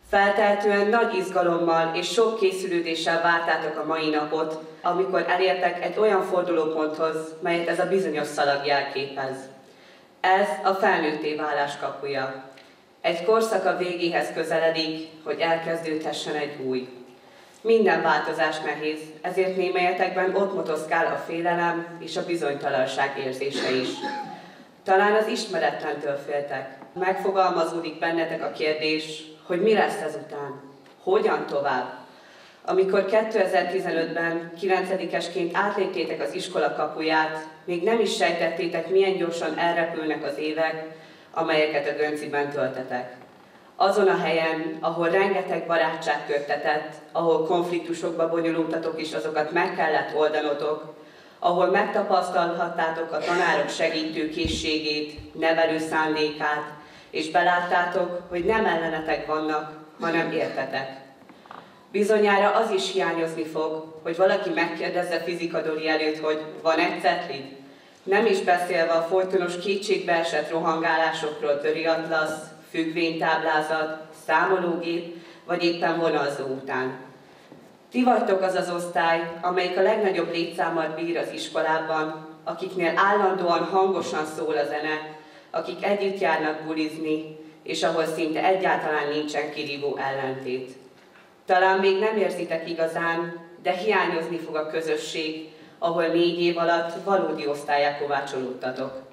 Feltehetően nagy izgalommal és sok készülődéssel vártátok a mai napot, amikor elértek egy olyan fordulóponthoz, melyet ez a bizonyos szalag jelképez. Ez a felnőtté válás kapuja. Egy korszak a végéhez közeledik, hogy elkezdődhessen egy új. Minden változás nehéz, ezért némelyetekben ott motoszkál a félelem és a bizonytalanság érzése is. Talán az ismeretlentől féltek. Megfogalmazódik bennetek a kérdés, hogy mi lesz ezután? Hogyan tovább? Amikor 2015-ben 9-esként átléptétek az iskola kapuját, még nem is sejtettétek, milyen gyorsan elrepülnek az évek, amelyeket a Gönciben töltetek. Azon a helyen, ahol rengeteg barátság köttetett, ahol konfliktusokba bonyolultatok és azokat meg kellett oldanotok, ahol megtapasztalhattátok a tanárok segítő készségét, nevelő szándékát, és beláttátok, hogy nem ellenetek vannak, hanem értetek. Bizonyára az is hiányozni fog, hogy valaki megkérdezze fizikadori előtt, hogy van egy cetlid? Nem is beszélve a folytonos kétségbeesett rohangálásokról töriatlasz, függvénytáblázat, számológép, vagy éppen vonalzó után. Ti vagytok az az osztály, amelyik a legnagyobb létszámmal bír az iskolában, akiknél állandóan hangosan szól a zene, akik együtt járnak bulizni, és ahol szinte egyáltalán nincsen kirívó ellentét. Talán még nem érzitek igazán, de hiányozni fog a közösség, ahol 4 év alatt valódi osztállyá kovácsolódtatok.